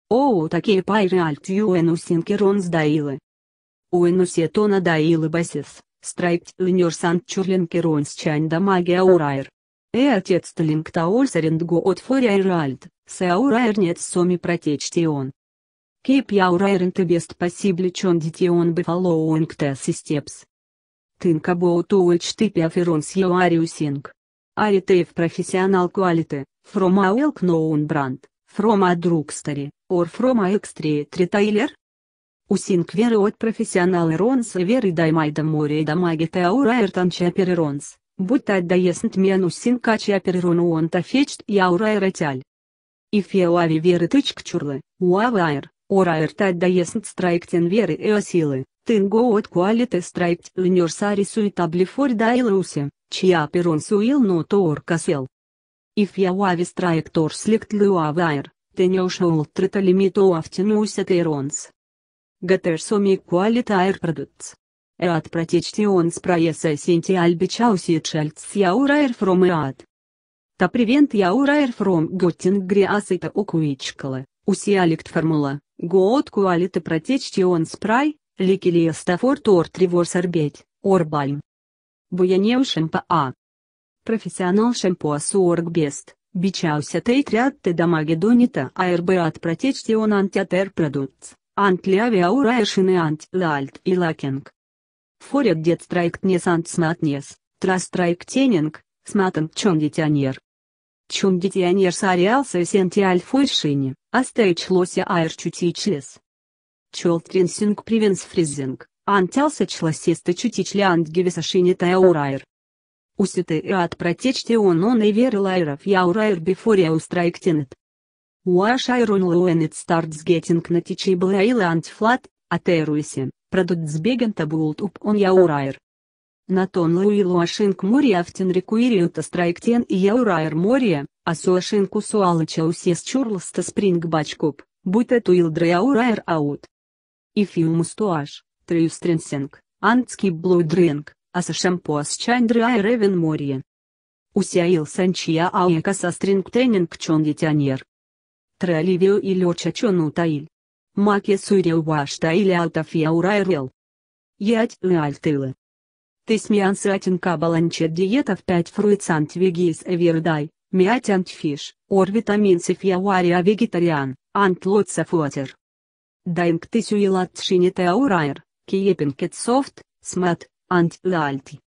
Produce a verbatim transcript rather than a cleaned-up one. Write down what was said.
Ou такие пайреальт юэнусинкеронс даилы. Уэнусетона даилы басис, страйпт линьорсант чурлинкеронс чань да магия урайр. Э отец талинг таольсариндго от фориайральд, се аурайр нет соми протечтион. Кейп яурайрен тебест пассибле чон дитион бифалоуинг тесс и степс. Тынка боутуэльч тыпи аферонс юариусинг. Аритейв профессионал куалите, фрома уэлк ноун бранд, фрома другстари, ор фрома экстри тритайлер? Усинг веры от профессионал ронс веры даймайда море да магите аурайр танча переронс, будь отдаеснт мен усинг кача перерону он тафечт яурайр этяль. Ифеуави веры тычк чурлы, уавайр, орайр таддаеснт страйктен веры эосилы. Тынго от куалите страйпт линьорсари суетабли фор дайлусе, чья перон суил но тор касел. If яуави страйктор слект луавайр, тенеушнул триталимито афтинуся тейронс. Гатер соми куалите айр продуктс. Эат протечтионс проеса синти альбичауси чальц яурайр фром эат. Та привент яурайр фром готтинг гриасита окуичкала, усиаликт формула, гоот куалите протечтионс прай. Ликилия стафор тор тривор сорбеть, орбальм. Буянеу шемпа а. Профессионал шемпуа суорг бест, бичауся тейтрят те дамаге донита аэрбеат протечтион антиатер продуктс, антляви аурайшины ант лальт и лакинг. Форят дет страйкт нес ант сматнес, тра страйктенинг, сматан чон дитянер. Чон дитянер сариался сенти альфойшини, астейч лося аэр чутичлес. Чолтринсинг привенс фризинг, антялся чласиста чутичля антгивисашини таурайр. Уситы и от протечтион он и веры лайров яурайр бифория устрайктинет. Уашайрун луэнет стартс геттинг на тичи блаила антфлат, атеруиси, продуктс бегента булт уп он яурайр. Натон луилу ашинг моря автин рекуириута страйктен и яурайр моря, а суашинку суалыча усес чурлста спринг бачкуп, будь это уилдра яурайр аут. Ифиумустуаш, триустринсинг, антский блудринг, аса шампуас чайндры айревен морье. Усяил санчия ауека со стрингтенинг чон дитянер. Траливио и лёча чон утаиль. Маке суйрел вашта или аутафия урайрел. Ять лальтылы. Тысмиан сатин кабаланчет диета в пять фруицант вегис эвердай, миатянт фиш, ор витамин сифьявария вегетариан, ант лотса фотер. Дайнг тысюилат шините аурайр, киепинкет софт, смат, ант лальти.